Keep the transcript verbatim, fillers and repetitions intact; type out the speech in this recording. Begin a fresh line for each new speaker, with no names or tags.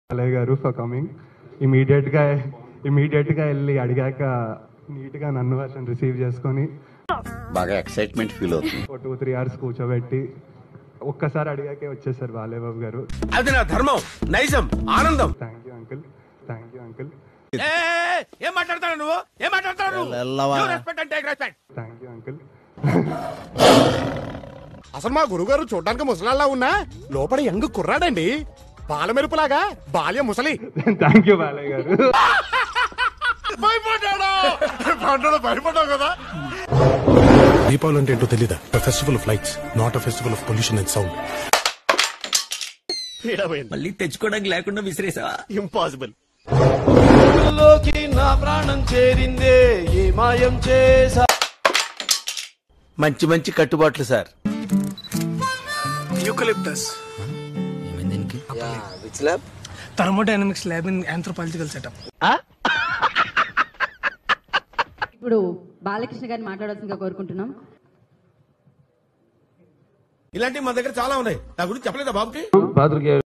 బాలయ్య గారు for coming. ఇమీడియట్గా ఇమీడియట్గా వెళ్ళి అడిగాక నీట్గా నన్ను అతను రిసీవ్ చేసుకొని
బాగా ఎక్సైట్మెంట్ ఫీల్ అవుతుంది.
ఒక టూ త్రీ అవర్స్ కూర్చోబెట్టి ఒక్కసారి అడిగాకే వచ్చేసారు బాలయ్య బాబు గారు.
అది నా ధర్మం, నైజం, ఆనందం.
Thank you uncle, thank you uncle.
ఏం మాట్లాడతాడు నువ్వు? ఏం మాట్లాడతాడు?
Thank you uncle.
అసలు మా గురుగారు చూడడానికి ముసలాళ్ళ ఉన్నా లోపల యంగ్ కుర్రాడండి. బాల మెరుపులాగా బాల్య ముసలి.
థ్యాంక్ యూ బాలయ్య గారు.
భయపడ్డావు కదా. దీపావళి అంటే ఏంటో తెలీదా? Festival of lights, not a festival of pollution and sound.
మళ్ళీ తెచ్చుకోవడానికి లేకుండా విసిరేసావా?
ఇంపాసిబుల్.
నా ప్రాణం చేరిందే ఏ మాయం చేసా.
మంచి మంచి కట్టుబాట్లు sir.
Eucalyptus thermodynamics lab in anthropological setup.
ఇప్పుడు బాలకృష్ణ గారిని మాట్లాడాల్సిందిగా కోరుకుంటున్నాం.
ఇలాంటివి మన దగ్గర చాలా ఉన్నాయి. నా గురించి చెప్పలేదా బాబుకి?